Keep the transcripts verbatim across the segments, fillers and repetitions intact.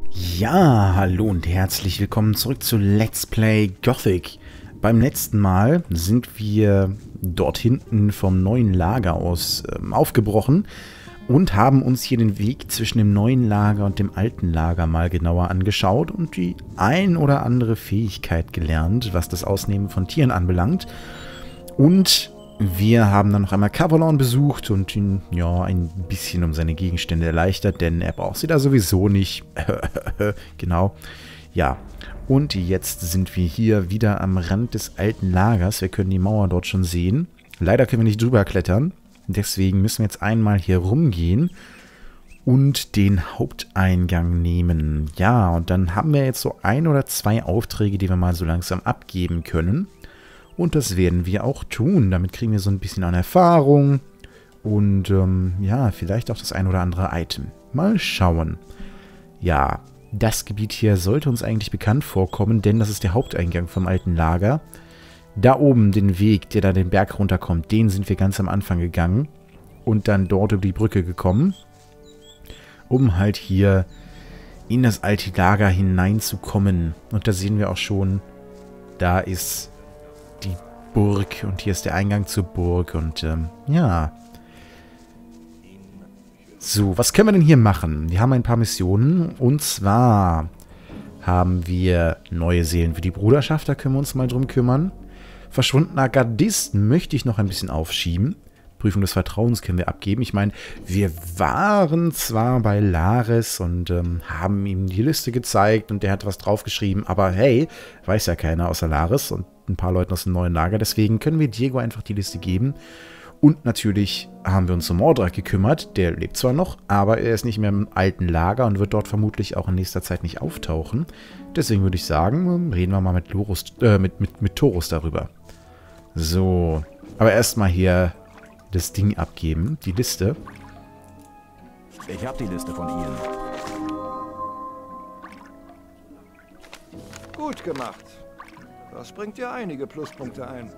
Ja, hallo und herzlich willkommen zurück zu Let's Play Gothic. Beim letzten Mal sind wir dort hinten vom neuen Lager aus ähm, aufgebrochen und haben uns hier den Weg zwischen dem neuen Lager und dem alten Lager mal genauer angeschaut und die ein oder andere Fähigkeit gelernt, was das Ausnehmen von Tieren anbelangt. Und wir haben dann noch einmal Kavallon besucht und ihn ja ein bisschen um seine Gegenstände erleichtert, denn er braucht sie da sowieso nicht. Genau. Ja. Und jetzt sind wir hier wieder am Rand des alten Lagers. Wir können die Mauer dort schon sehen. Leider können wir nicht drüber klettern. Deswegen müssen wir jetzt einmal hier rumgehen und den Haupteingang nehmen. Ja, und dann haben wir jetzt so ein oder zwei Aufträge, die wir mal so langsam abgeben können. Und das werden wir auch tun. Damit kriegen wir so ein bisschen an Erfahrung. Und ähm, ja, vielleicht auch das ein oder andere Item. Mal schauen. Ja, das Gebiet hier sollte uns eigentlich bekannt vorkommen, denn das ist der Haupteingang vom alten Lager. Da oben den Weg, der da den Berg runterkommt, den sind wir ganz am Anfang gegangen. Und dann dort über die Brücke gekommen. Um halt hier in das alte Lager hineinzukommen. Und da sehen wir auch schon, da ist die Burg und hier ist der Eingang zur Burg und ähm, ja. So, was können wir denn hier machen? Wir haben ein paar Missionen und zwar haben wir neue Seelen für die Bruderschaft, da können wir uns mal drum kümmern. Verschwundener Gardist möchte ich noch ein bisschen aufschieben. Prüfung des Vertrauens können wir abgeben. Ich meine, wir waren zwar bei Lares und ähm, haben ihm die Liste gezeigt und der hat was draufgeschrieben, aber hey, weiß ja keiner außer Lares und ein paar Leuten aus dem neuen Lager. Deswegen können wir Diego einfach die Liste geben. Und natürlich haben wir uns um Mordrak gekümmert. Der lebt zwar noch, aber er ist nicht mehr im alten Lager und wird dort vermutlich auch in nächster Zeit nicht auftauchen. Deswegen würde ich sagen, reden wir mal mit, Lorus, äh, mit, mit, mit Torus darüber. So, aber erstmal hier das Ding abgeben, die Liste. Ich habe die Liste von Ihnen. Gut gemacht. Das bringt dir einige Pluspunkte ein.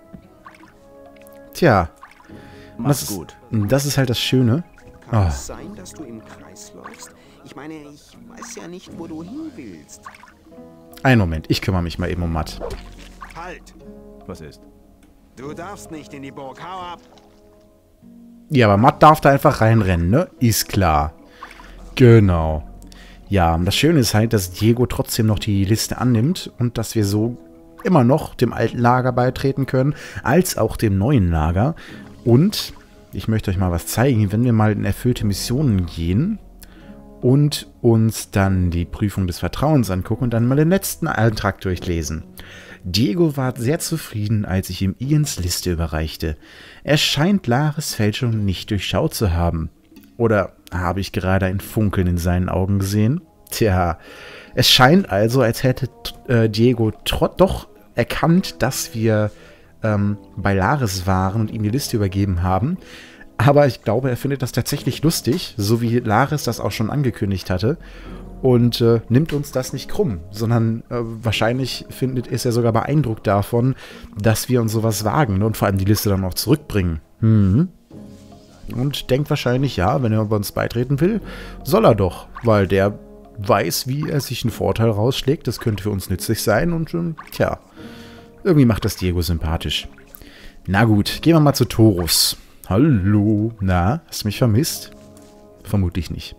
Tja, Mach's das ist, gut. das ist halt das Schöne. Kann Oh. es sein, dass du im Kreis läufst? Ich meine, ich weiß ja nicht, wo du hin willst. Einen Moment, ich kümmere mich mal eben um Matt. Halt! Was ist? Du darfst nicht in die Burg. Hau ab! Ja, aber Matt darf da einfach reinrennen, ne? Ist klar. Genau. Ja, und das Schöne ist halt, dass Diego trotzdem noch die Liste annimmt und dass wir so immer noch dem alten Lager beitreten können, als auch dem neuen Lager. Und ich möchte euch mal was zeigen, wenn wir mal in erfüllte Missionen gehen und uns dann die Prüfung des Vertrauens angucken und dann mal den letzten Antrag durchlesen. Diego war sehr zufrieden, als ich ihm Ians Liste überreichte. Er scheint Lares Fälschung nicht durchschaut zu haben. Oder habe ich gerade ein Funkeln in seinen Augen gesehen? Tja, es scheint also, als hätte äh, Diego doch erkannt, dass wir ähm, bei Lares waren und ihm die Liste übergeben haben. Aber ich glaube, er findet das tatsächlich lustig, so wie Lares das auch schon angekündigt hatte. Und äh, nimmt uns das nicht krumm, sondern äh, wahrscheinlich findet, ist er sogar beeindruckt davon, dass wir uns sowas wagen, ne? Und vor allem die Liste dann auch zurückbringen. Mhm. Und denkt wahrscheinlich, ja, wenn er bei uns beitreten will, soll er doch, weil der weiß, wie er sich einen Vorteil rausschlägt. Das könnte für uns nützlich sein und ähm, tja, irgendwie macht das Diego sympathisch. Na gut, gehen wir mal zu Torus. Hallo, na, hast du mich vermisst? Vermutlich nicht.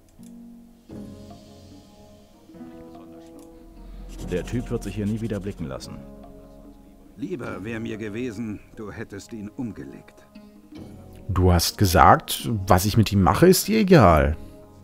Der Typ wird sich hier nie wieder blicken lassen. Lieber wäre mir gewesen, du hättest ihn umgelegt. Du hast gesagt, was ich mit ihm mache, ist dir egal.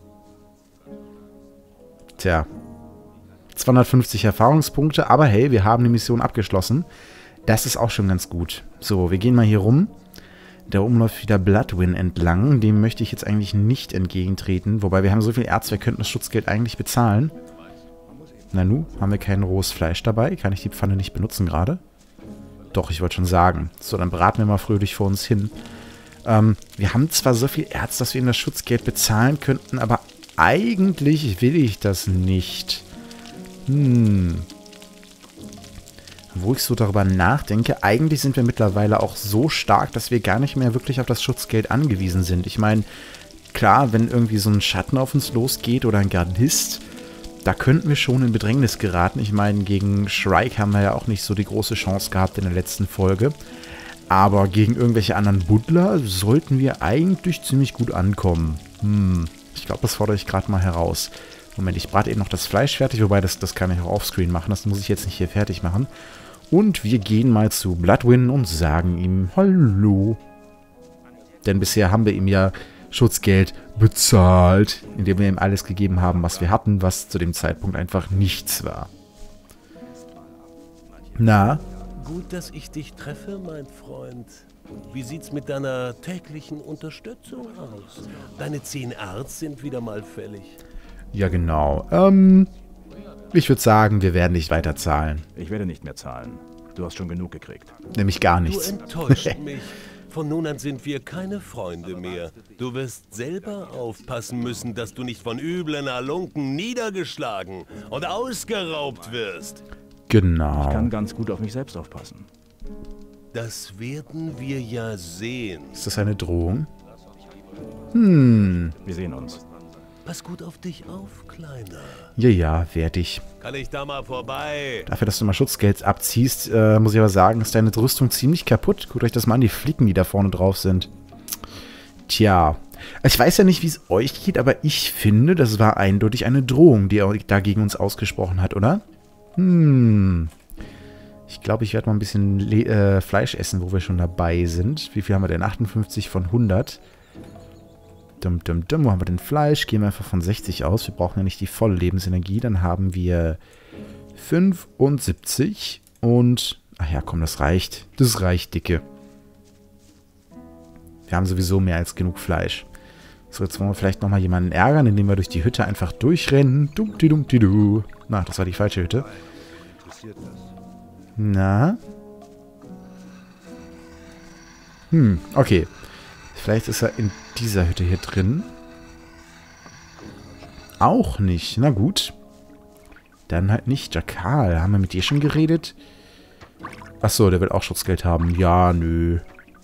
Tja. zweihundertfünfzig Erfahrungspunkte, aber hey, wir haben die Mission abgeschlossen. Das ist auch schon ganz gut. So, wir gehen mal hier rum. Da oben läuft wieder Bloodwin entlang. Dem möchte ich jetzt eigentlich nicht entgegentreten. Wobei, wir haben so viel Erz, wir könnten das Schutzgeld eigentlich bezahlen. Na nu, haben wir kein rohes Fleisch dabei? Kann ich die Pfanne nicht benutzen gerade? Doch, ich wollte schon sagen. So, dann braten wir mal fröhlich vor uns hin. Ähm, wir haben zwar so viel Erz, dass wir ihm das Schutzgeld bezahlen könnten, aber eigentlich will ich das nicht. Hm. Wo ich so darüber nachdenke, eigentlich sind wir mittlerweile auch so stark, dass wir gar nicht mehr wirklich auf das Schutzgeld angewiesen sind. Ich meine, klar, wenn irgendwie so ein Schatten auf uns losgeht oder ein Gardist, Da könnten wir schon in Bedrängnis geraten. Ich meine, gegen Shrike haben wir ja auch nicht so die große Chance gehabt in der letzten Folge. Aber gegen irgendwelche anderen Buddler sollten wir eigentlich ziemlich gut ankommen. Hm, ich glaube, das fordere ich gerade mal heraus. Moment, ich brate eben noch das Fleisch fertig, wobei das, das kann ich auch offscreen machen. Das muss ich jetzt nicht hier fertig machen. Und wir gehen mal zu Bloodwyn und sagen ihm Hallo. Denn bisher haben wir ihm ja Schutzgeld bezahlt, indem wir ihm alles gegeben haben, was wir hatten, was zu dem Zeitpunkt einfach nichts war. Na? Gut, dass ich dich treffe, mein Freund. Wie sieht's mit deiner täglichen Unterstützung aus? Deine zehn Erz sind wieder mal fällig. Ja, genau. Ähm, ich würde sagen, wir werden nicht weiter zahlen. Ich werde nicht mehr zahlen. Du hast schon genug gekriegt. Nämlich gar Du nichts. enttäuscht mich. Von nun an sind wir keine Freunde mehr. Du wirst selber aufpassen müssen, dass du nicht von üblen Halunken niedergeschlagen und ausgeraubt wirst. Genau. Ich kann ganz gut auf mich selbst aufpassen. Das werden wir ja sehen. Ist das eine Drohung? Hm. Wir sehen uns. Pass gut auf dich auf, Kleiner. Ja, ja, werde ich. Kann ich da mal vorbei? Dafür, dass du mal Schutzgeld abziehst, äh, muss ich aber sagen, ist deine Rüstung ziemlich kaputt. Guckt euch das mal an, die Flicken, die da vorne drauf sind. Tja. Ich weiß ja nicht, wie es euch geht, aber ich finde, das war eindeutig eine Drohung, die er da gegen uns ausgesprochen hat, oder? Hm. Ich glaube, ich werde mal ein bisschen Le äh, Fleisch essen, wo wir schon dabei sind. Wie viel haben wir denn? achtundfünfzig von hundert. Dum, dum, dum. Wo haben wir denn Fleisch? Gehen wir einfach von sechzig aus. Wir brauchen ja nicht die volle Lebensenergie. Dann haben wir fünfundsiebzig und... Ach ja, komm, das reicht. Das reicht, dicke. Wir haben sowieso mehr als genug Fleisch. So, jetzt wollen wir vielleicht nochmal jemanden ärgern, indem wir durch die Hütte einfach durchrennen. Dumpdi-dumpdi-du. Na, das war die falsche Hütte. Na? Hm, okay. Vielleicht ist er in dieser Hütte hier drin. Auch nicht. Na gut. Dann halt nicht. Jakal. Haben wir mit dir schon geredet? Achso, der will auch Schutzgeld haben. Ja, nö.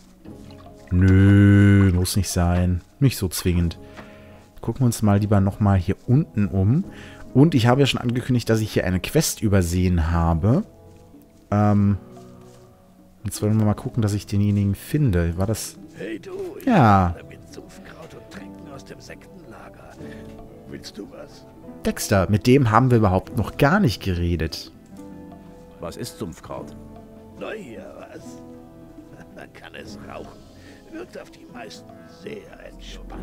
Nö, muss nicht sein. Nicht so zwingend. Gucken wir uns mal lieber nochmal hier unten um. Und ich habe ja schon angekündigt, dass ich hier eine Quest übersehen habe. Ähm. Jetzt wollen wir mal gucken, dass ich denjenigen finde. War das... Hey du, ich Ja. habe mit Sumpfkraut und Tränken aus dem Sektenlager. Willst du was? Dexter, mit dem haben wir überhaupt noch gar nicht geredet. Was ist Sumpfkraut? Naja, was? Man kann es rauchen. Wirkt auf die meisten sehr entspannend.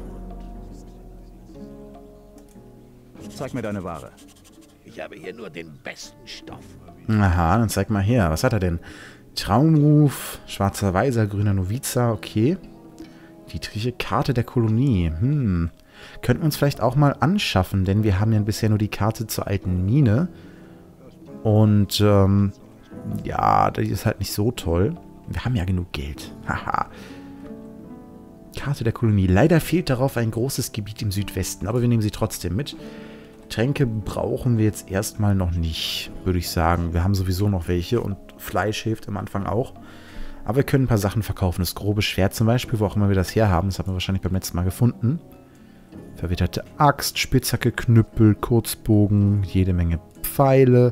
Zeig mir deine Ware. Ich habe hier nur den besten Stoff. Aha, dann zeig mal her. Was hat er denn? Traumruf, schwarzer Weiser, grüner Noviza, okay. Dietriche Karte der Kolonie. Hm. Könnten wir uns vielleicht auch mal anschaffen, denn wir haben ja bisher nur die Karte zur alten Mine. Und, ähm, ja, die ist halt nicht so toll. Wir haben ja genug Geld. Haha. Karte der Kolonie. Leider fehlt darauf ein großes Gebiet im Südwesten, aber wir nehmen sie trotzdem mit. Tränke brauchen wir jetzt erstmal noch nicht, würde ich sagen. Wir haben sowieso noch welche und Fleisch hilft am Anfang auch. Aber wir können ein paar Sachen verkaufen. Das grobe Schwert zum Beispiel, wo auch immer wir das herhaben. Das haben wir wahrscheinlich beim letzten Mal gefunden. Verwitterte Axt, Spitzhacke, Knüppel, Kurzbogen, jede Menge Pfeile.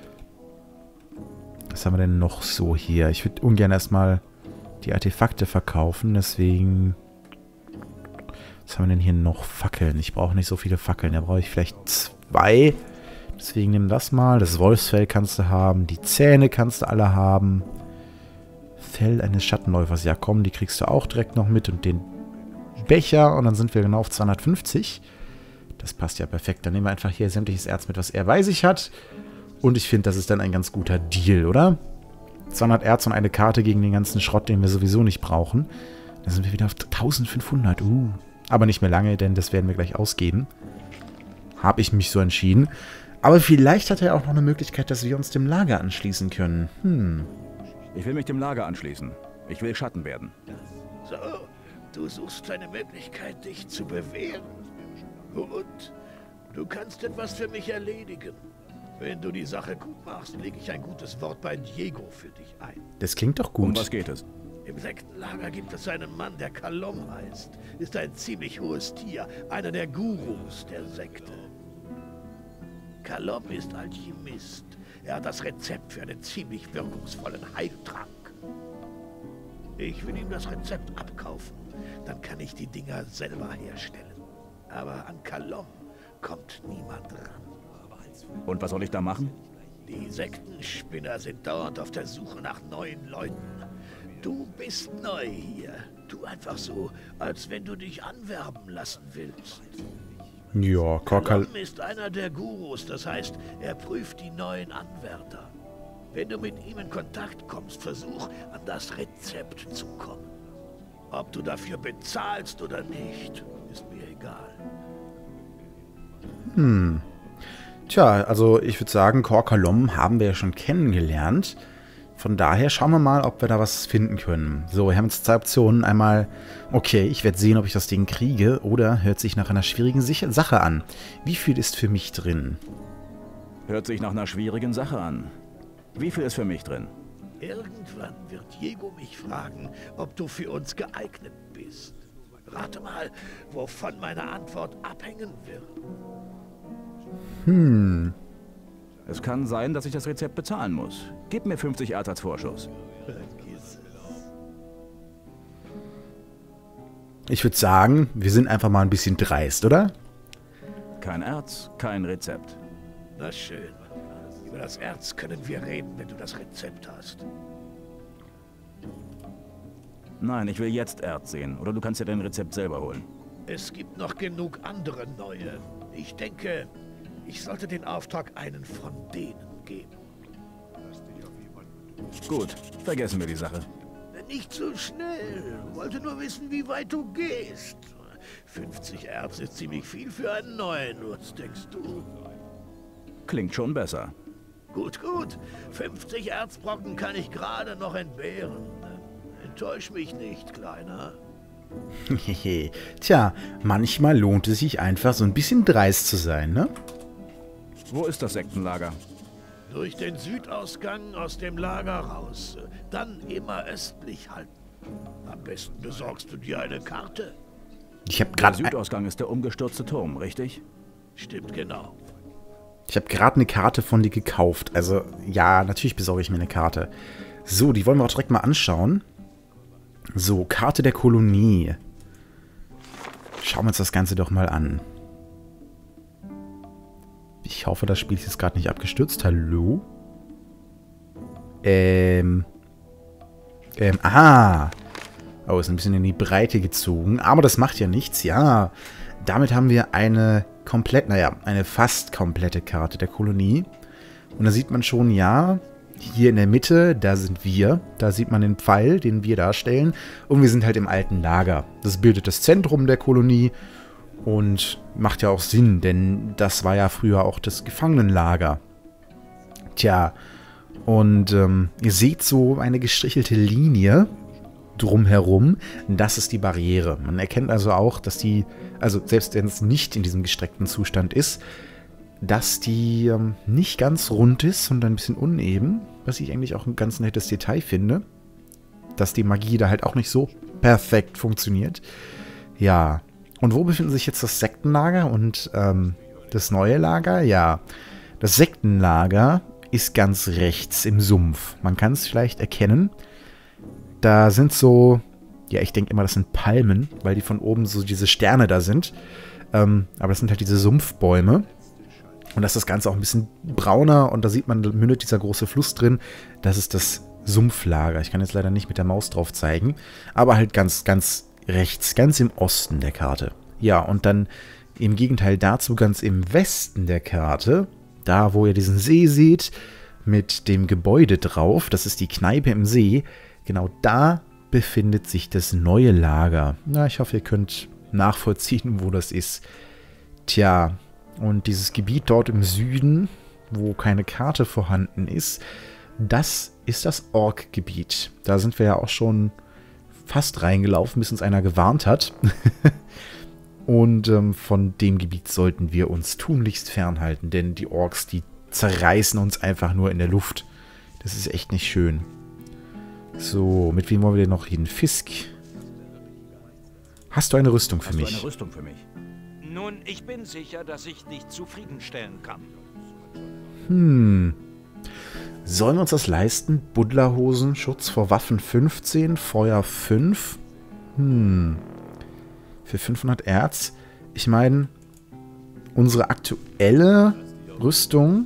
Was haben wir denn noch so hier? Ich würde ungern erstmal die Artefakte verkaufen, deswegen... Was haben wir denn hier noch? Fackeln. Ich brauche nicht so viele Fackeln. Da brauche ich vielleicht zwei. Deswegen nimm das mal. Das Wolfsfell kannst du haben. Die Zähne kannst du alle haben. Fell eines Schattenläufers. Ja, komm, die kriegst du auch direkt noch mit. Und den Becher. Und dann sind wir genau auf zweihundertfünfzig. Das passt ja perfekt. Dann nehmen wir einfach hier sämtliches Erz mit, was er bei sich hat. Und ich finde, das ist dann ein ganz guter Deal, oder? zweihundert Erz und eine Karte gegen den ganzen Schrott, den wir sowieso nicht brauchen. Dann sind wir wieder auf eintausendfünfhundert. Uh. Aber nicht mehr lange, denn das werden wir gleich ausgeben. Habe ich mich so entschieden. Aber vielleicht hat er auch noch eine Möglichkeit, dass wir uns dem Lager anschließen können. Hm. Ich will mich dem Lager anschließen. Ich will Schatten werden. So, du suchst eine Möglichkeit, dich zu bewähren. Gut, du kannst etwas für mich erledigen. Wenn du die Sache gut machst, lege ich ein gutes Wort bei Diego für dich ein. Das klingt doch Um gut. was geht es? Im Sektenlager gibt es einen Mann, der Kalom heißt. Ist ein ziemlich hohes Tier, einer der Gurus der Sekte. Kalom ist Alchemist. Er hat das Rezept für einen ziemlich wirkungsvollen Heiltrank. Ich will ihm das Rezept abkaufen. Dann kann ich die Dinger selber herstellen. Aber an Kalom kommt niemand ran. Und was soll ich da machen? Die Sektenspinner sind dauernd auf der Suche nach neuen Leuten. Du bist neu hier. Tu einfach so, als wenn du dich anwerben lassen willst. Ja, Korkal... Kalom ist einer der Gurus, das heißt, er prüft die neuen Anwärter. Wenn du mit ihm in Kontakt kommst, versuch, an das Rezept zu kommen. Ob du dafür bezahlst oder nicht, ist mir egal. Hm. Tja, also ich würde sagen, Korkalom haben wir ja schon kennengelernt. Von daher schauen wir mal, ob wir da was finden können. So, wir haben jetzt zwei Optionen. Einmal, okay, ich werde sehen, ob ich das Ding kriege, oder hört sich nach einer schwierigen Sache an. Wie viel ist für mich drin? Hört sich nach einer schwierigen Sache an. Wie viel ist für mich drin? Irgendwann wird Diego mich fragen, ob du für uns geeignet bist. Rate mal, wovon meine Antwort abhängen wird. Hm. Es kann sein, dass ich das Rezept bezahlen muss. Gib mir fünfzig Erz als Vorschuss. Vergiss es. Ich würde sagen, wir sind einfach mal ein bisschen dreist, oder? Kein Erz, kein Rezept. Na schön. Über das Erz können wir reden, wenn du das Rezept hast. Nein, ich will jetzt Erz sehen. Oder du kannst dir dein Rezept selber holen. Es gibt noch genug andere neue. Ich denke, ich sollte den Auftrag einen von denen geben. Gut, vergessen wir die Sache. Nicht so schnell. Wollte nur wissen, wie weit du gehst. fünfzig Erz ist ziemlich viel für einen neuen. Was denkst du? Klingt schon besser. Gut, gut. fünfzig Erzbrocken kann ich gerade noch entbehren. Enttäusch mich nicht, Kleiner. Hehe. Tja, manchmal lohnt es sich einfach, so ein bisschen dreist zu sein, ne? Wo ist das Sektenlager? Durch den Südausgang aus dem Lager raus. Dann immer östlich halten. Am besten besorgst du dir eine Karte. Ich habe Der gerade Südausgang ist der umgestürzte Turm, richtig? Stimmt genau. ich habe gerade eine Karte von dir gekauft. Also, ja, natürlich besorge ich mir eine Karte. So, die wollen wir auch direkt mal anschauen. So, Karte der Kolonie. Schauen wir uns das Ganze doch mal an. Ich hoffe, das Spiel ist jetzt gerade nicht abgestürzt. Hallo? Ähm. Ähm, ah. Oh, ist ein bisschen in die Breite gezogen. Aber das macht ja nichts. Ja, damit haben wir eine komplett, naja, eine fast komplette Karte der Kolonie. Und da sieht man schon, ja, hier in der Mitte, da sind wir. Da sieht man den Pfeil, den wir darstellen. Und wir sind halt im alten Lager. Das bildet das Zentrum der Kolonie. Und macht ja auch Sinn, denn das war ja früher auch das Gefangenenlager. Tja, und ähm, ihr seht so eine gestrichelte Linie drumherum. Das ist die Barriere. Man erkennt also auch, dass die, also selbst wenn es nicht in diesem gestreckten Zustand ist, dass die ähm, nicht ganz rund ist, sondern ein bisschen uneben. Was ich eigentlich auch ein ganz nettes Detail finde. Dass die Magie da halt auch nicht so perfekt funktioniert. Ja. Und wo befinden sich jetzt das Sektenlager und ähm, das neue Lager? Ja, das Sektenlager ist ganz rechts im Sumpf. Man kann es vielleicht erkennen. Da sind so, ja, ich denke immer, das sind Palmen, weil die von oben so diese Sterne da sind. Ähm, aber das sind halt diese Sumpfbäume. Und das ist das Ganze auch ein bisschen brauner und da sieht man, da mündet dieser große Fluss drin. Das ist das Sumpflager. Ich kann jetzt leider nicht mit der Maus drauf zeigen, aber halt ganz, ganz rechts, ganz im Osten der Karte. Ja, und dann im Gegenteil dazu ganz im Westen der Karte, da wo ihr diesen See seht, mit dem Gebäude drauf, das ist die Kneipe im See, genau da befindet sich das neue Lager. Na, ich hoffe, ihr könnt nachvollziehen, wo das ist. Tja, und dieses Gebiet dort im Süden, wo keine Karte vorhanden ist, das ist das Ork-Gebiet. Da sind wir ja auch schon fast reingelaufen, bis uns einer gewarnt hat. Und ähm, von dem Gebiet sollten wir uns tunlichst fernhalten, denn die Orks, die zerreißen uns einfach nur in der Luft. Das ist echt nicht schön. So, mit wem wollen wir denn noch hin? Fisk. Hast du eine Rüstung für Hast mich? du eine Rüstung für mich? Nun, ich bin sicher, dass ich dich zufriedenstellen kann. Hm. Sollen wir uns das leisten? Buddlerhosen, Schutz vor Waffen fünfzehn, Feuer fünf. Hm. Für fünfhundert Erz. Ich meine, unsere aktuelle Rüstung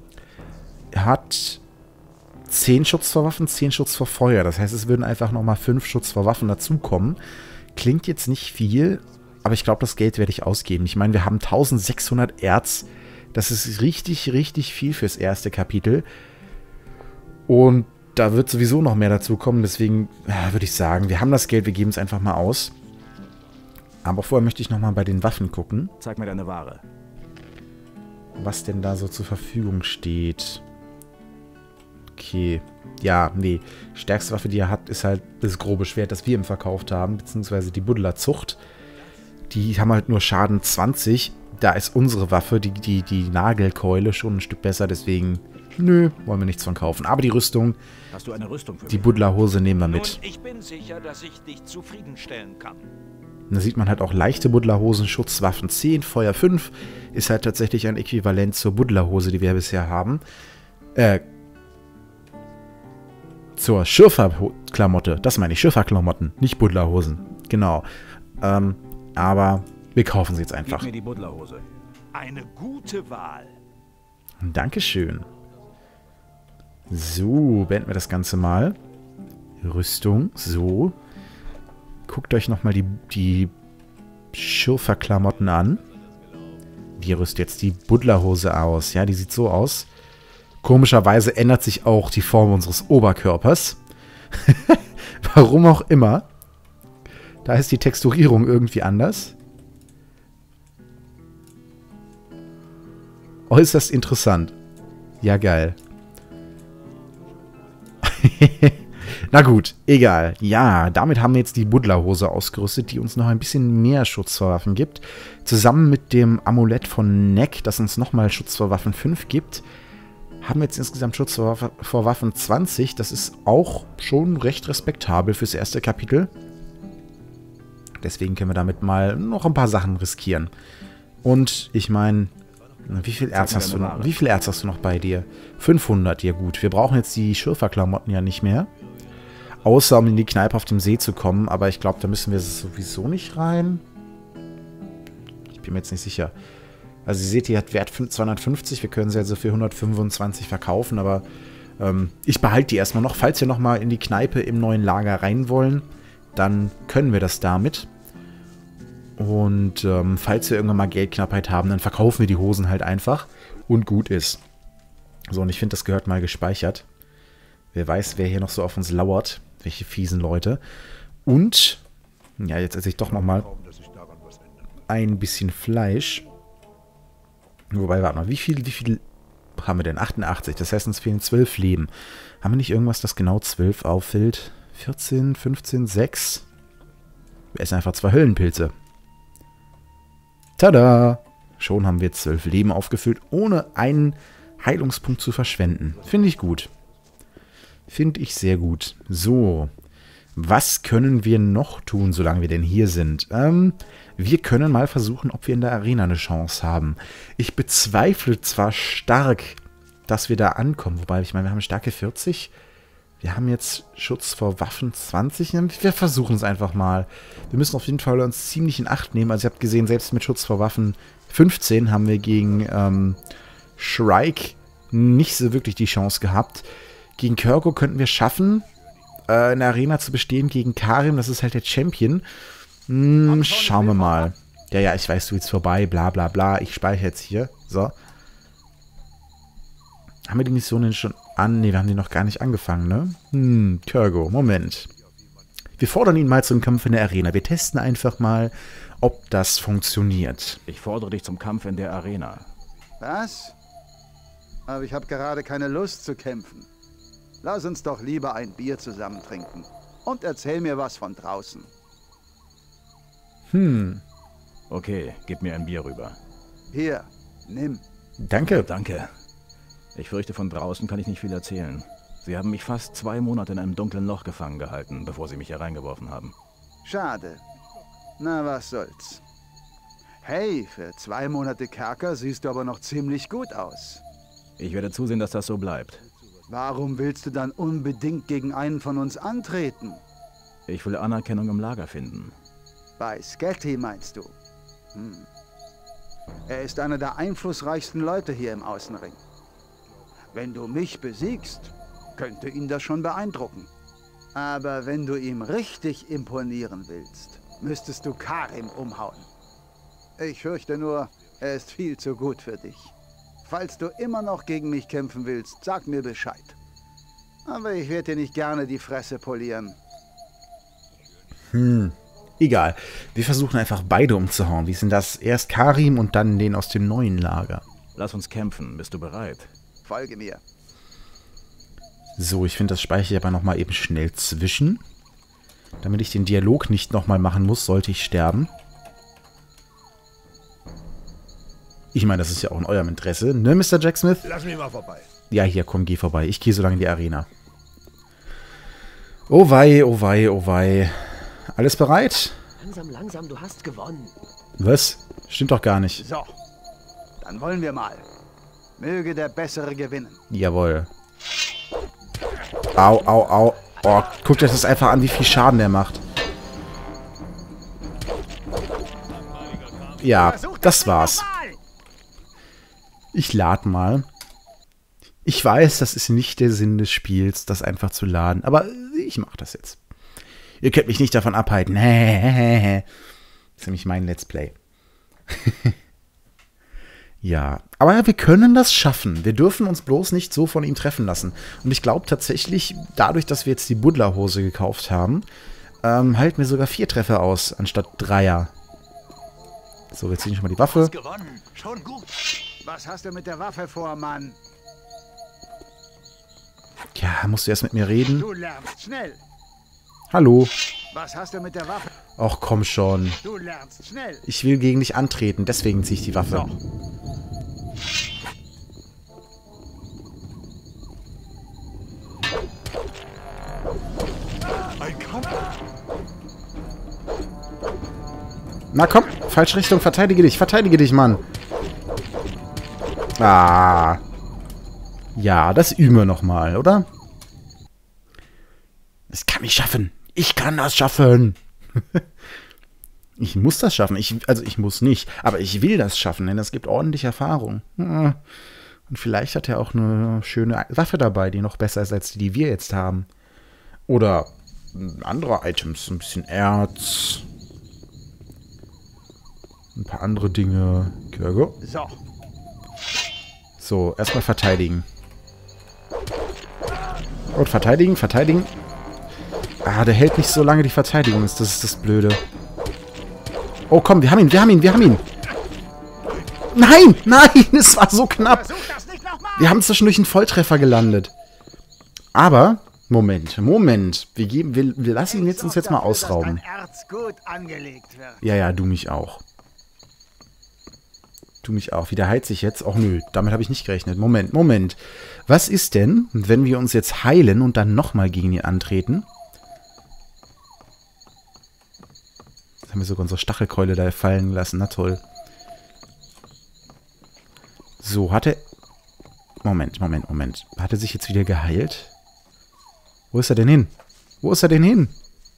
hat zehn Schutz vor Waffen, zehn Schutz vor Feuer. Das heißt, es würden einfach nochmal fünf Schutz vor Waffen dazukommen. Klingt jetzt nicht viel, aber ich glaube, das Geld werde ich ausgeben. Ich meine, wir haben eintausendsechshundert Erz. Das ist richtig, richtig viel fürs erste Kapitel. Und da wird sowieso noch mehr dazu kommen. Deswegen ja, würde ich sagen, wir haben das Geld, wir geben es einfach mal aus. Aber vorher möchte ich nochmal bei den Waffen gucken. Zeig mir deine Ware. Was denn da so zur Verfügung steht. Okay. Ja, nee. Stärkste Waffe, die er hat, ist halt das grobe Schwert, das wir ihm verkauft haben. Beziehungsweise die Buddlerzucht. Die haben halt nur Schaden zwanzig. Da ist unsere Waffe, die, die, die Nagelkeule, schon ein Stück besser. Deswegen, nö, wollen wir nichts von kaufen. Aber die Rüstung, Hast du eine Rüstung für die mich? Buddlerhose nehmen wir mit. Nun, ich bin sicher, dass ich dich zufriedenstellen kann. Da sieht man halt auch leichte Buddlerhosen, Schutzwaffen zehn, Feuer fünf. Ist halt tatsächlich ein Äquivalent zur Buddlerhose, die wir bisher haben. Äh, zur Schürferklamotte. Das meine ich, Schürferklamotten, nicht Buddlerhosen. Genau. Ähm, aber wir kaufen sie jetzt einfach. Gib mir die Buddlerhose. Eine gute Wahl. Dankeschön. So, beenden wir das Ganze mal. Rüstung, so. Guckt euch nochmal die, die Schürferklamotten an. Wie rüstet jetzt die Buddlerhose aus? Ja, die sieht so aus. Komischerweise ändert sich auch die Form unseres Oberkörpers. Warum auch immer. Da ist die Texturierung irgendwie anders. Äußerst interessant. Ja, geil. Na gut, egal. Ja, damit haben wir jetzt die Buddlerhose ausgerüstet, die uns noch ein bisschen mehr Schutz vor Waffen gibt. Zusammen mit dem Amulett von Neck, das uns nochmal Schutz vor Waffen fünf gibt, haben wir jetzt insgesamt Schutz vor, Waff vor Waffen zwanzig. Das ist auch schon recht respektabel fürs erste Kapitel. Deswegen können wir damit mal noch ein paar Sachen riskieren. Und ich meine, wie viel Erz hast du noch? Wie viel Erz hast du noch bei dir? fünfhundert, ja gut. Wir brauchen jetzt die Schürferklamotten ja nicht mehr. Außer um in die Kneipe auf dem See zu kommen. Aber ich glaube, da müssen wir sowieso nicht rein. Ich bin mir jetzt nicht sicher. Also ihr seht, die hat Wert zweihundertfünfzig. Wir können sie also für hundertfünfundzwanzig verkaufen. Aber ähm, ich behalte die erstmal noch. Falls wir nochmal in die Kneipe im neuen Lager rein wollen, dann können wir das damit. Und ähm, falls wir irgendwann mal Geldknappheit haben, dann verkaufen wir die Hosen halt einfach. Und gut ist. So, und ich finde, das gehört mal gespeichert. Wer weiß, wer hier noch so auf uns lauert. Welche fiesen Leute. Und, ja, jetzt esse ich doch nochmal ein bisschen Fleisch. Wobei, warte mal, wie viel, wie viel haben wir denn? achtundachtzig, das heißt, uns fehlen zwölf Leben. Haben wir nicht irgendwas, das genau zwölf auffüllt? vierzehn, fünfzehn, sechs? Wir essen einfach zwei Höllenpilze. Tada! Schon haben wir zwölf Leben aufgefüllt, ohne einen Heilungspunkt zu verschwenden. Finde ich gut. Finde ich sehr gut. So, was können wir noch tun, solange wir denn hier sind? Ähm, wir können mal versuchen, ob wir in der Arena eine Chance haben. Ich bezweifle zwar stark, dass wir da ankommen. Wobei, ich meine, wir haben Stärke vierzig. Wir haben jetzt Schutz vor Waffen zwanzig. Wir versuchen es einfach mal. Wir müssen auf jeden Fall uns ziemlich in Acht nehmen. Also ihr habt gesehen, selbst mit Schutz vor Waffen fünfzehn haben wir gegen ähm, Shrike nicht so wirklich die Chance gehabt. Gegen Kirko könnten wir schaffen, äh, in der Arena zu bestehen. Gegen Karim, das ist halt der Champion. Hm, schauen wir mal. Ja, ja, ich weiß, du willst vorbei, bla bla bla. Ich speichere jetzt hier. So. Haben wir die Missionen schon an? Ne, wir haben die noch gar nicht angefangen, ne? Hm, Kirko, Moment. Wir fordern ihn mal zum Kampf in der Arena. Wir testen einfach mal, ob das funktioniert. Ich fordere dich zum Kampf in der Arena. Was? Aber ich habe gerade keine Lust zu kämpfen. Lass uns doch lieber ein Bier zusammen trinken. Und erzähl mir was von draußen. Hm. Okay, gib mir ein Bier rüber. Hier, nimm. Danke. Danke. Ich fürchte, von draußen kann ich nicht viel erzählen. Sie haben mich fast zwei Monate in einem dunklen Loch gefangen gehalten, bevor sie mich hier reingeworfen haben. Schade. Na, was soll's. Hey, für zwei Monate Kerker siehst du aber noch ziemlich gut aus. Ich werde zusehen, dass das so bleibt. Warum willst du dann unbedingt gegen einen von uns antreten? Ich will Anerkennung im Lager finden. Bei Sketty meinst du? Hm. Er ist einer der einflussreichsten Leute hier im Außenring. Wenn du mich besiegst, könnte ihn das schon beeindrucken. Aber wenn du ihm richtig imponieren willst, müsstest du Karim umhauen. Ich fürchte nur, er ist viel zu gut für dich. Falls du immer noch gegen mich kämpfen willst, sag mir Bescheid. Aber ich werde dir nicht gerne die Fresse polieren. Hm, egal. Wir versuchen einfach beide umzuhauen. Wie ist denn das? Erst Karim und dann den aus dem neuen Lager. Lass uns kämpfen. Bist du bereit? Folge mir. So, ich finde, das speichere ich aber nochmal eben schnell zwischen. Damit ich den Dialog nicht nochmal machen muss, sollte ich sterben. Ich meine, das ist ja auch in eurem Interesse, ne, Mister Jacksmith? Lass mich mal vorbei. Ja, hier, komm, geh vorbei. Ich gehe so lange in die Arena. Oh wei, oh wei, oh wei. Alles bereit? Langsam, langsam, du hast gewonnen. Was? Stimmt doch gar nicht. So, dann wollen wir mal. Möge der Bessere gewinnen. Jawohl. Au, au, au. Oh, guckt euch das einfach an, wie viel Schaden der macht. Ja, das war's. Ich lade mal. Ich weiß, das ist nicht der Sinn des Spiels, das einfach zu laden. Aber ich mache das jetzt. Ihr könnt mich nicht davon abhalten. Das ist nämlich mein Let's Play. Ja, aber wir können das schaffen. Wir dürfen uns bloß nicht so von ihm treffen lassen. Und ich glaube tatsächlich, dadurch, dass wir jetzt die Buddlerhose gekauft haben, ähm, halten wir sogar vier Treffer aus, anstatt Dreier. So, jetzt ziehen wir schon mal die Waffe. Gewonnen. Schon gut. Was hast du mit der Waffe vor, Mann? Ja, musst du erst mit mir reden? Du lernst schnell. Hallo. Was hast du mit der Waffe? Ach, komm schon. Du lernst schnell. Ich will gegen dich antreten, deswegen ziehe ich die Waffe. Na komm, falsche Richtung, verteidige dich, verteidige dich, Mann. Ah. Ja, das üben wir nochmal, oder? Das kann ich schaffen. Ich kann das schaffen. Ich muss das schaffen. Ich, also ich muss nicht, aber ich will das schaffen, denn das gibt ordentlich Erfahrung. Und vielleicht hat er auch eine schöne Waffe dabei, die noch besser ist als die, die wir jetzt haben. Oder andere Items, ein bisschen Erz. Ein paar andere Dinge. Kirgo. So. So, erstmal verteidigen. Und verteidigen, verteidigen. Ah, der hält nicht so lange die Verteidigung. Das ist das Blöde. Oh, komm, wir haben ihn, wir haben ihn, wir haben ihn. Nein, nein, es war so knapp. Wir haben zwischendurch einen Volltreffer gelandet. Aber, Moment, Moment. Wir, geben, wir, wir lassen ihn jetzt uns jetzt mal ausrauben. Ja, ja, du mich auch. Du mich auch. Wie der heilt sich jetzt? Och nö, damit habe ich nicht gerechnet. Moment, Moment. Was ist denn, wenn wir uns jetzt heilen und dann nochmal gegen ihn antreten? Jetzt haben wir sogar unsere Stachelkeule da fallen lassen. Na toll. So, hat er... Moment, Moment, Moment. Hat er sich jetzt wieder geheilt? Wo ist er denn hin? Wo ist er denn hin?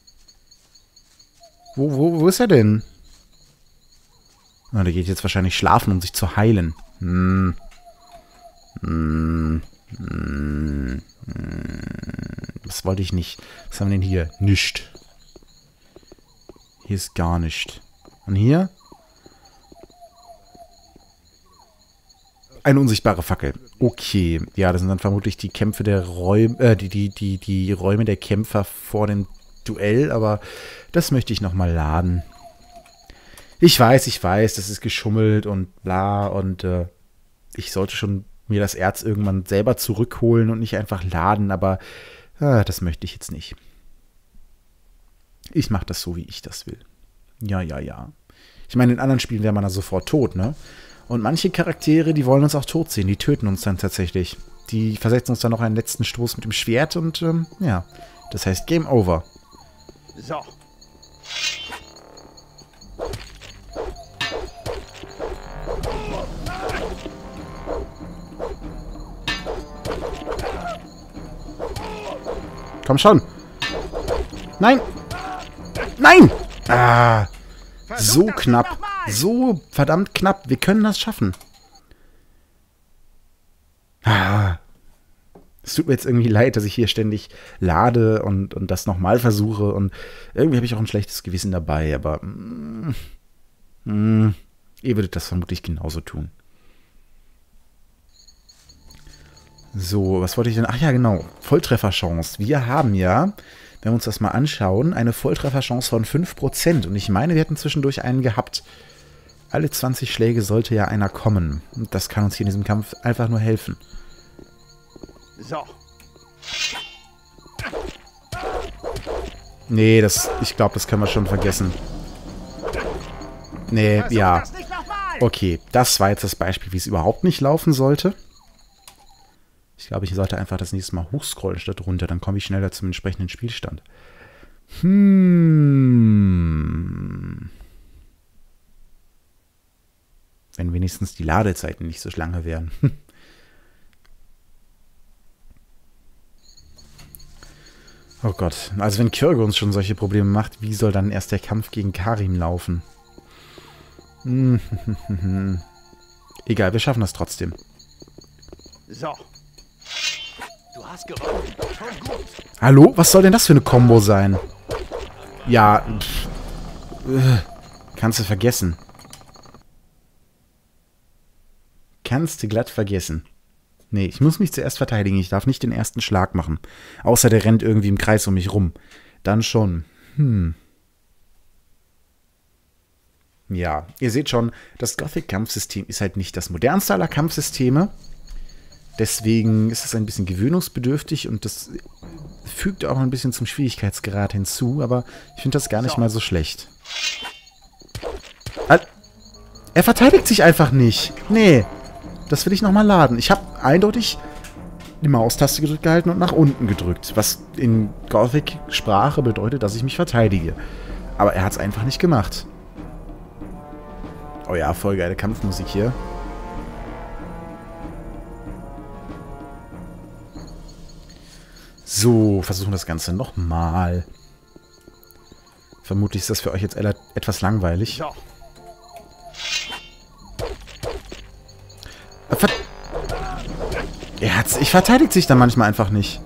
Wo, wo, wo ist er denn? Na, der geht jetzt wahrscheinlich schlafen, um sich zu heilen. Hm. Hm. Hm. Was wollte ich nicht? Was haben wir denn hier? Nischt. Hier ist gar nichts. Und hier? Eine unsichtbare Fackel. Okay. Ja, das sind dann vermutlich die Kämpfe der Räume, äh, die, die, die, die Räume der Kämpfer vor dem Duell, aber das möchte ich nochmal laden. Ich weiß, ich weiß, das ist geschummelt und bla und äh, ich sollte schon mir das Erz irgendwann selber zurückholen und nicht einfach laden, aber äh, das möchte ich jetzt nicht. Ich mache das so, wie ich das will. Ja, ja, ja. Ich meine, in anderen Spielen wäre man da sofort tot, ne? Und manche Charaktere, die wollen uns auch tot sehen, die töten uns dann tatsächlich. Die versetzen uns dann noch einen letzten Stoß mit dem Schwert und ähm, ja, das heißt Game Over. So. Komm schon. Nein. Nein. Ah. So knapp. So verdammt knapp. Wir können das schaffen. Ah. Es tut mir jetzt irgendwie leid, dass ich hier ständig lade und, und das nochmal versuche. Und irgendwie habe ich auch ein schlechtes Gewissen dabei. Aber mm, mm, ihr würdet das vermutlich genauso tun. So, was wollte ich denn? Ach ja, genau. Volltrefferchance. Wir haben ja, wenn wir uns das mal anschauen, eine Volltrefferchance von fünf Prozent. Und ich meine, wir hätten zwischendurch einen gehabt. Alle zwanzig Schläge sollte ja einer kommen. Und das kann uns hier in diesem Kampf einfach nur helfen. So. Nee, das, ich glaube, das können wir schon vergessen. Nee, ja. Okay, das war jetzt das Beispiel, wie es überhaupt nicht laufen sollte. Ich glaube, ich sollte einfach das nächste Mal hochscrollen statt runter. Dann komme ich schneller zum entsprechenden Spielstand. Hm. Wenn wenigstens die Ladezeiten nicht so lange wären. Oh Gott. Also wenn Kjörge uns schon solche Probleme macht, wie soll dann erst der Kampf gegen Karim laufen? Egal, wir schaffen das trotzdem. So. Du hast gewonnen. Schon gut. Hallo? Was soll denn das für eine Kombo sein? Ja, pff, äh, kannst du vergessen. Kannst du glatt vergessen. Nee, ich muss mich zuerst verteidigen. Ich darf nicht den ersten Schlag machen. Außer der rennt irgendwie im Kreis um mich rum. Dann schon. Hm. Ja, ihr seht schon, das Gothic-Kampfsystem ist halt nicht das modernste aller Kampfsysteme. Deswegen ist es ein bisschen gewöhnungsbedürftig und das fügt auch ein bisschen zum Schwierigkeitsgrad hinzu. Aber ich finde das gar nicht mal so schlecht. Er verteidigt sich einfach nicht. Nee. Das will ich nochmal laden. Ich habe eindeutig die Maustaste gedrückt gehalten und nach unten gedrückt. Was in Gothic-Sprache bedeutet, dass ich mich verteidige. Aber er hat es einfach nicht gemacht. Oh ja, voll geile Kampfmusik hier. So, versuchen das Ganze nochmal. Vermutlich ist das für euch jetzt etwas langweilig. So. Er hat's, ich verteidigt sich dann manchmal einfach nicht.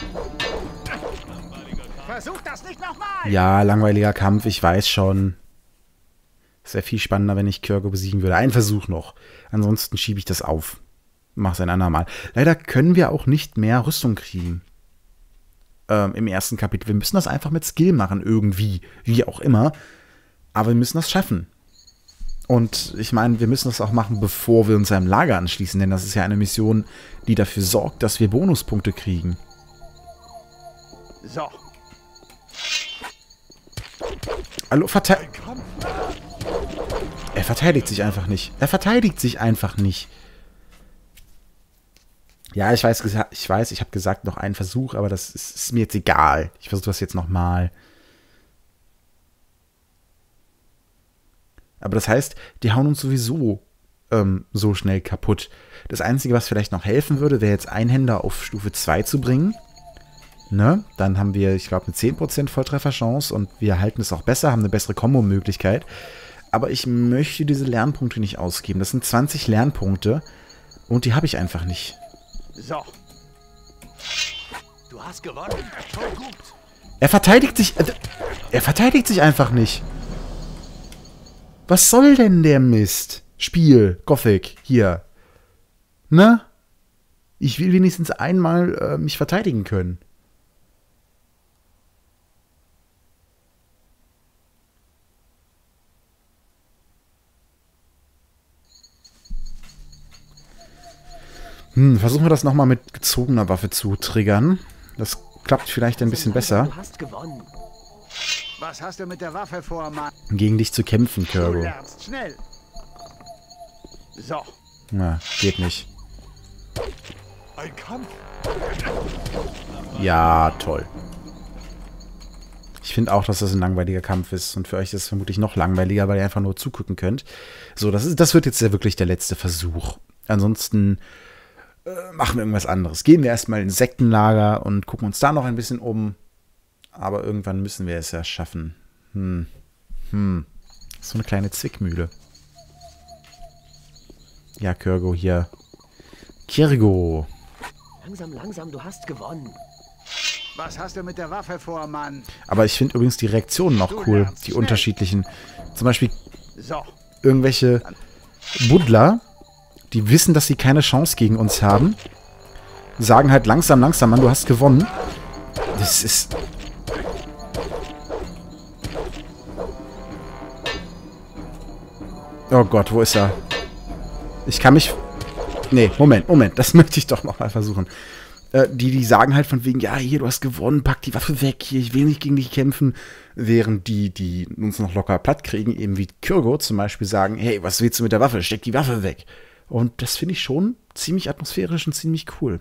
Versuch das nicht nochmal! Ja, langweiliger Kampf, ich weiß schon. Es wäre viel spannender, wenn ich Kjörge besiegen würde. Ein Versuch noch. Ansonsten schiebe ich das auf. Mach's ein andermal. Leider können wir auch nicht mehr Rüstung kriegen. Ähm, im ersten Kapitel. Wir müssen das einfach mit Skill machen, irgendwie. Wie auch immer. Aber wir müssen das schaffen. Und ich meine, wir müssen das auch machen, bevor wir uns einem Lager anschließen, denn das ist ja eine Mission, die dafür sorgt, dass wir Bonuspunkte kriegen. So. Hallo, verteidigt. Er verteidigt sich einfach nicht. Er verteidigt sich einfach nicht. Ja, ich weiß, ich weiß, ich habe gesagt, noch einen Versuch, aber das ist, ist mir jetzt egal. Ich versuche das jetzt nochmal. Aber das heißt, die hauen uns sowieso ähm, so schnell kaputt. Das Einzige, was vielleicht noch helfen würde, wäre jetzt Einhänder auf Stufe zwei zu bringen. Ne? Dann haben wir, ich glaube, eine zehn Prozent Volltrefferchance und wir halten es auch besser, haben eine bessere Kombo-Möglichkeit. Aber ich möchte diese Lernpunkte nicht ausgeben. Das sind zwanzig Lernpunkte und die habe ich einfach nicht. So. Du hast gewonnen. Schon gut. Er verteidigt sich... Äh, er verteidigt sich einfach nicht. Was soll denn der Mist? Spiel, Gothic, hier. Ne? Ich will wenigstens einmal äh, mich verteidigen können. Hm, versuchen wir das nochmal mit gezogener Waffe zu triggern. Das klappt vielleicht ein bisschen besser. Du hast gewonnen. Was hast du mit der Waffe vor, Mann? Gegen dich zu kämpfen, Du Kjörge. lernst schnell. So. Na, geht nicht. Ein Kampf. Ja, toll. Ich finde auch, dass das ein langweiliger Kampf ist. Und für euch ist es vermutlich noch langweiliger, weil ihr einfach nur zugucken könnt. So, das ist, das wird jetzt ja wirklich der letzte Versuch. Ansonsten äh, machen wir irgendwas anderes. Gehen wir erstmal ins Sektenlager und gucken uns da noch ein bisschen um. Aber irgendwann müssen wir es ja schaffen. Hm. Hm. So eine kleine Zwickmühle. Ja, Kirgo hier. Kirgo. Langsam, langsam, du hast gewonnen. Was hast du mit der Waffe vor, Mann? Aber ich finde übrigens die Reaktionen noch cool. Die unterschiedlichen. Zum Beispiel So. irgendwelche Buddler, die wissen, dass sie keine Chance gegen uns haben. Sagen halt langsam, langsam, Mann, du hast gewonnen. Das ist... Oh Gott, wo ist er? Ich kann mich... Nee, Moment, Moment. Das möchte ich doch noch mal versuchen. Äh, die, die sagen halt von wegen, ja, hier, du hast gewonnen, pack die Waffe weg, hier, ich will nicht gegen dich kämpfen. Während die, die uns noch locker platt kriegen, eben wie Kirgo zum Beispiel, sagen, hey, was willst du mit der Waffe? Steck die Waffe weg. Und das finde ich schon ziemlich atmosphärisch und ziemlich cool.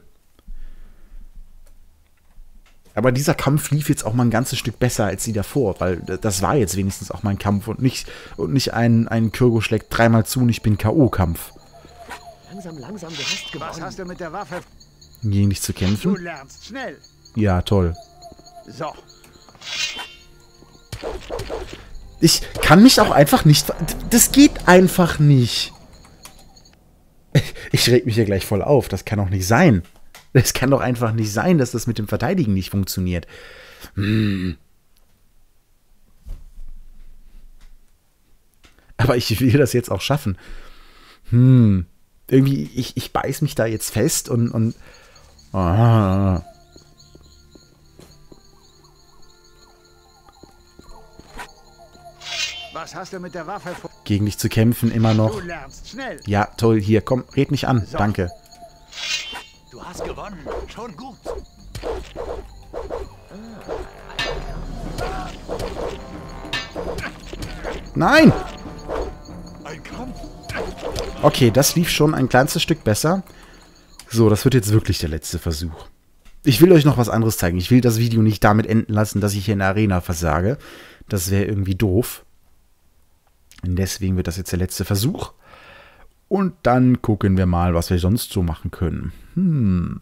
Aber dieser Kampf lief jetzt auch mal ein ganzes Stück besser als die davor, weil das war jetzt wenigstens auch mal ein Kampf und nicht, und nicht ein, ein Kirgo schlägt dreimal zu und ich bin K O-Kampf. Langsam, langsam, du hast gewonnen. Was hast du mit der Waffe? Gegen dich zu Du kämpfen? lernst schnell. Ja, toll. So. Ich kann mich auch einfach nicht... Das geht einfach nicht. Ich reg mich hier gleich voll auf. Das kann doch nicht sein. Das kann doch einfach nicht sein, dass das mit dem Verteidigen nicht funktioniert. Hm. Aber ich will das jetzt auch schaffen. Hm. Irgendwie, ich, ich beiß mich da jetzt fest und... und ah. Was hast du mit der Waffe vor? Gegen dich zu kämpfen, immer noch. Du lernst schnell. Ja, toll, hier, komm, red mich an. So. Danke. Du hast gewonnen. Schon gut. Nein! Ein Kampf. Okay, das lief schon ein kleines Stück besser. So, das wird jetzt wirklich der letzte Versuch. Ich will euch noch was anderes zeigen. Ich will das Video nicht damit enden lassen, dass ich hier in der Arena versage. Das wäre irgendwie doof. Und deswegen wird das jetzt der letzte Versuch. Und dann gucken wir mal, was wir sonst so machen können. Hm.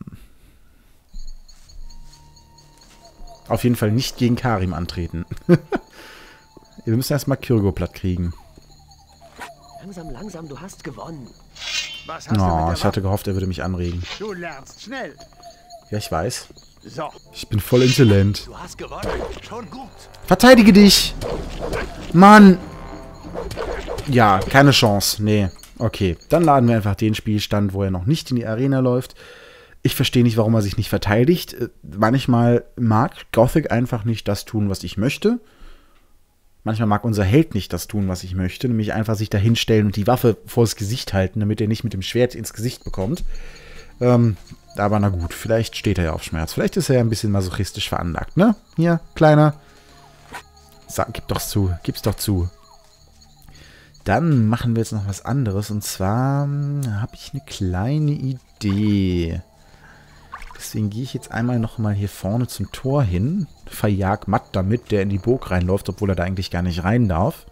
Auf jeden Fall nicht gegen Karim antreten. Wir müssen erstmal Kirgo platt kriegen. Langsam, langsam, du hast gewonnen. Was hast du mit Oh, der ich hatte gehofft, er würde mich anregen. Waffe? Du lernst schnell. Ja, ich weiß. So. Ich bin voll intelligent. Du hast gewonnen. Schon gut. Verteidige dich! Mann! Ja, keine Chance. Nee. Okay, dann laden wir einfach den Spielstand, wo er noch nicht in die Arena läuft. Ich verstehe nicht, warum er sich nicht verteidigt. Manchmal mag Gothic einfach nicht das tun, was ich möchte. Manchmal mag unser Held nicht das tun, was ich möchte. Nämlich einfach sich da hinstellen und die Waffe vors Gesicht halten, damit er nicht mit dem Schwert ins Gesicht bekommt. Ähm, aber na gut, vielleicht steht er ja auf Schmerz. Vielleicht ist er ja ein bisschen masochistisch veranlagt, ne? Hier, Kleiner. Sag, gib doch zu, gib's doch zu. Dann machen wir jetzt noch was anderes. Und zwar habe ich eine kleine Idee. Deswegen gehe ich jetzt einmal nochmal hier vorne zum Tor hin. Verjag Matt damit, der in die Burg reinläuft, obwohl er da eigentlich gar nicht rein darf.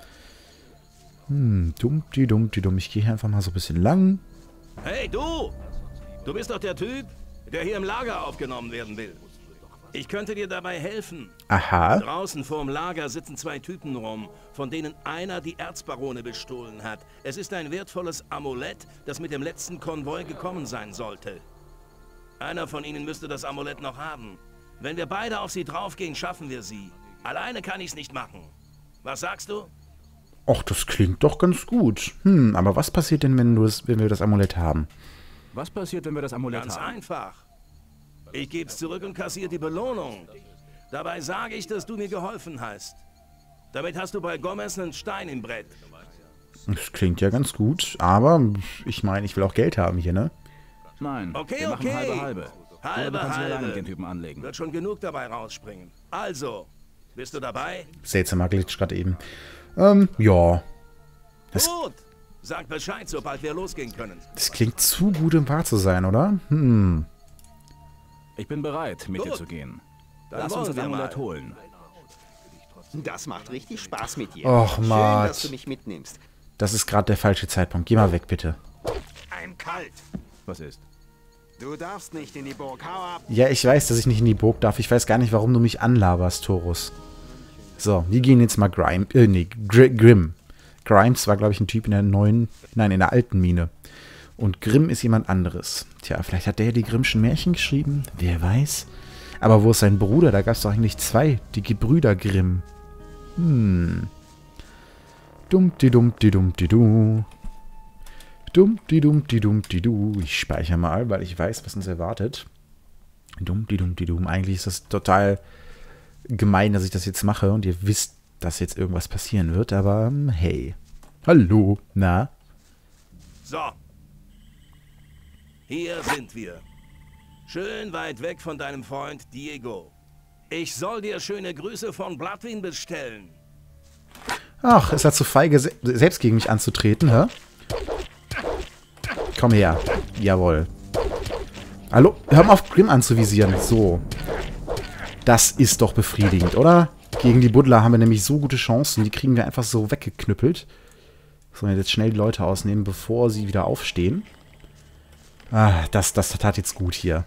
Hm, dummdi, dummdi, dumm. Ich gehe hier einfach mal so ein bisschen lang. Hey, du! Du bist doch der Typ, der hier im Lager aufgenommen werden will. Ich könnte dir dabei helfen. Aha. Draußen vorm Lager sitzen zwei Typen rum, von denen einer die Erzbarone bestohlen hat. Es ist ein wertvolles Amulett, das mit dem letzten Konvoi gekommen sein sollte. Einer von ihnen müsste das Amulett noch haben. Wenn wir beide auf sie draufgehen, schaffen wir sie. Alleine kann ich's nicht machen. Was sagst du? Och, das klingt doch ganz gut. Hm, aber was passiert denn, wenn, du es, wenn wir das Amulett haben? Was passiert, wenn wir das Amulett Ganz haben? einfach. Ich geb's zurück und kassiere die Belohnung. Dabei sage ich, dass du mir geholfen hast. Damit hast du bei Gomez einen Stein im Brett. Das klingt ja ganz gut, aber ich meine, ich will auch Geld haben hier, ne? Nein, Okay, wir machen okay. halbe halbe. Halbe, Oder du kannst dich alleine halbe. mit den Typen anlegen. Wird schon genug dabei rausspringen. Also, bist du dabei? Seltsamer Glitch gerade eben. Ähm, ja. Das, Gut. Sag Bescheid, sobald wir losgehen können. das klingt zu gut, um wahr zu sein, oder? Hm. Ich bin bereit, mit dir Gut. zu gehen. Dann Lass uns wollen das wir Amulett mal. holen. Das macht richtig Spaß mit dir. Och, Schön, Mart. dass du mich mitnimmst. Das ist gerade der falsche Zeitpunkt. Geh mal weg, bitte. Ein Kalt. Was ist? Du darfst nicht in die Burg. Hau ab. Ja, ich weiß, dass ich nicht in die Burg darf. Ich weiß gar nicht, warum du mich anlaberst, Taurus. So, wir gehen jetzt mal Grime, äh, nee, Gr Grimm. Grimes war, glaube ich, ein Typ in der neuen, nein, in der alten Mine. Und Grimm ist jemand anderes. Tja, vielleicht hat der ja die Grimmschen Märchen geschrieben. Wer weiß. Aber wo ist sein Bruder? Da gab es doch eigentlich zwei. Die Gebrüder Grimm. Hm. Dumpdi-dumpdi-dumpdi-du. Dumpdi-dumpdi-dumpdi-du. Ich speichere mal, weil ich weiß, was uns erwartet. Dumpdi-dumpdi-dum. Eigentlich ist das total gemein, dass ich das jetzt mache und ihr wisst, dass jetzt irgendwas passieren wird, aber hey. Hallo, na? So. Hier sind wir. Schön weit weg von deinem Freund Diego. Ich soll dir schöne Grüße von Bloodwind bestellen. Ach, ist er zu feige, se selbst gegen mich anzutreten, hä? Komm her. Jawohl. Hallo? Hör mal auf, Grimm anzuvisieren. So. Das ist doch befriedigend, oder? Gegen die Buddler haben wir nämlich so gute Chancen. Die kriegen wir einfach so weggeknüppelt. Sollen wir jetzt schnell die Leute ausnehmen, bevor sie wieder aufstehen. Ah, das, das tat jetzt gut hier.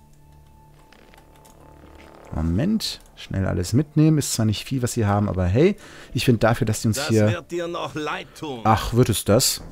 Moment. Schnell alles mitnehmen. Ist zwar nicht viel, was sie haben, aber hey, ich finde dafür, dass die uns das hier... Das wird dir noch leid tun. Ach, wird es das?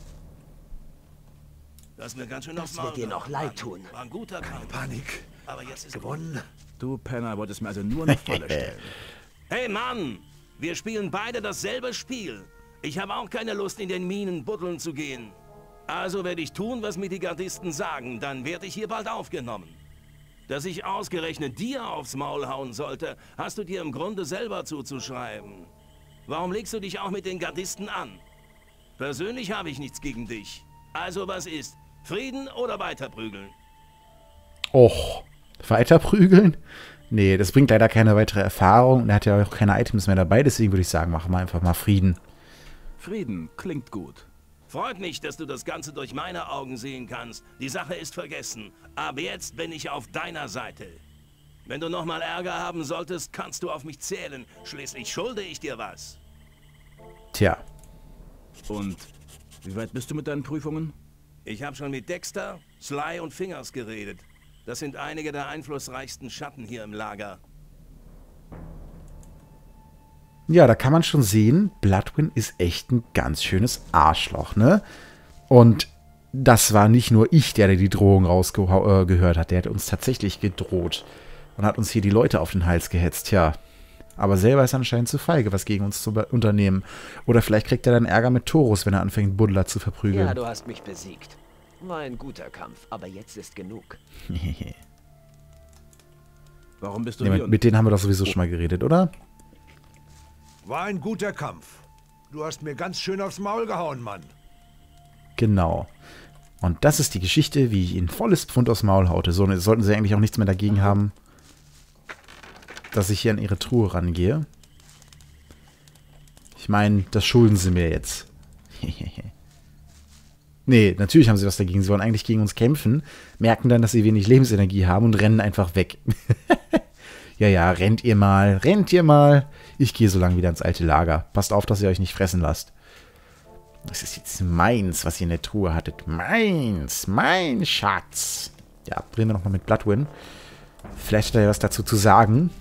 Das wird ganz schön Das wird dir noch leid tun. War ein guter Kampf. Panik. Aber jetzt ist Gewonnen. Du Penner wolltest mir also nur eine Falle stellen. Hey Mann, wir spielen beide dasselbe Spiel. Ich habe auch keine Lust, in den Minen buddeln zu gehen. Also werde ich tun, was mir die Gardisten sagen. Dann werde ich hier bald aufgenommen. Dass ich ausgerechnet dir aufs Maul hauen sollte, hast du dir im Grunde selber zuzuschreiben. Warum legst du dich auch mit den Gardisten an? Persönlich habe ich nichts gegen dich. Also was ist? Frieden oder weiterprügeln? Och, weiterprügeln? Nee, das bringt leider keine weitere Erfahrung. Und er hat ja auch keine Items mehr dabei. Deswegen würde ich sagen, machen wir einfach mal Frieden. Frieden klingt gut. Freut mich, dass du das Ganze durch meine Augen sehen kannst. Die Sache ist vergessen. Aber jetzt bin ich auf deiner Seite. Wenn du nochmal Ärger haben solltest, kannst du auf mich zählen. Schließlich schulde ich dir was. Tja. Und wie weit bist du mit deinen Prüfungen? Ich habe schon mit Dexter, Sly und Fingers geredet. Das sind einige der einflussreichsten Schatten hier im Lager. Ja, da kann man schon sehen, Bloodwind ist echt ein ganz schönes Arschloch, ne? Und das war nicht nur ich, der die Drohung rausgehört hat. Der hat uns tatsächlich gedroht und hat uns hier die Leute auf den Hals gehetzt, ja. Aber selber ist er anscheinend zu feige, was gegen uns zu unternehmen. Oder vielleicht kriegt er dann Ärger mit Taurus, wenn er anfängt, Buddler zu verprügeln. Ja, du hast mich besiegt. War ein guter Kampf, aber jetzt ist genug. Warum bist du nee, hier? Mit, mit denen haben wir doch sowieso schon mal geredet, oder? War ein guter Kampf. Du hast mir ganz schön aufs Maul gehauen, Mann. Genau. Und das ist die Geschichte, wie ich ihn volles Pfund aufs Maul haute. So sollten sie eigentlich auch nichts mehr dagegen haben, dass ich hier an ihre Truhe rangehe. Ich meine, das schulden sie mir jetzt. Nee, natürlich haben sie was dagegen. Sie wollen eigentlich gegen uns kämpfen, merken dann, dass sie wenig Lebensenergie haben und rennen einfach weg. Ja, ja, rennt ihr mal, rennt ihr mal. Ich gehe so lange wieder ins alte Lager. Passt auf, dass ihr euch nicht fressen lasst. Das ist jetzt meins, was ihr in der Truhe hattet. Meins, mein Schatz. Ja, drehen wir nochmal mit Bloodwind. Vielleicht hat er ja was dazu zu sagen.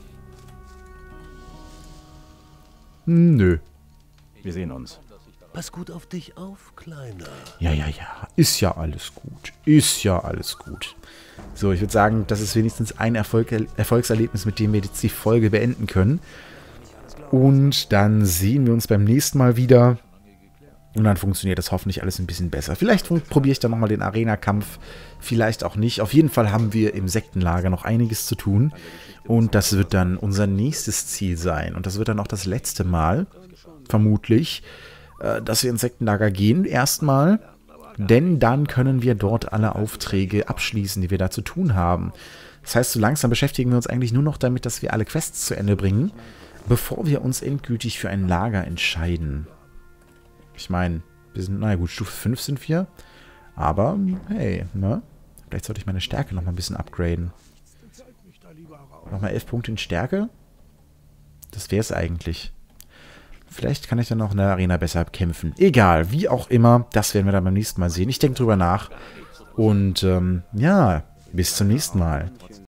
Nö. Wir sehen uns. Pass gut auf dich auf, Kleiner. Ja, ja, ja. Ist ja alles gut. Ist ja alles gut. So, ich würde sagen, das ist wenigstens ein Erfolg Erfolgserlebnis, mit dem wir jetzt die Folge beenden können. Und dann sehen wir uns beim nächsten Mal wieder. Und dann funktioniert das hoffentlich alles ein bisschen besser. Vielleicht probiere ich dann nochmal den Arena-Kampf. Vielleicht auch nicht. Auf jeden Fall haben wir im Sektenlager noch einiges zu tun. Und das wird dann unser nächstes Ziel sein. Und das wird dann auch das letzte Mal, vermutlich, dass wir ins Sektenlager gehen. Erstmal. Denn dann können wir dort alle Aufträge abschließen, die wir da zu tun haben. Das heißt, so langsam beschäftigen wir uns eigentlich nur noch damit, dass wir alle Quests zu Ende bringen, bevor wir uns endgültig für ein Lager entscheiden. Ich meine, wir sind, naja gut, Stufe fünf sind wir. Aber, hey, ne? Vielleicht sollte ich meine Stärke noch mal ein bisschen upgraden. Nochmal elf Punkte in Stärke? Das wäre es eigentlich. Vielleicht kann ich dann auch in der Arena besser kämpfen. Egal, wie auch immer, das werden wir dann beim nächsten Mal sehen. Ich denke drüber nach. Und ähm, ja, bis zum nächsten Mal.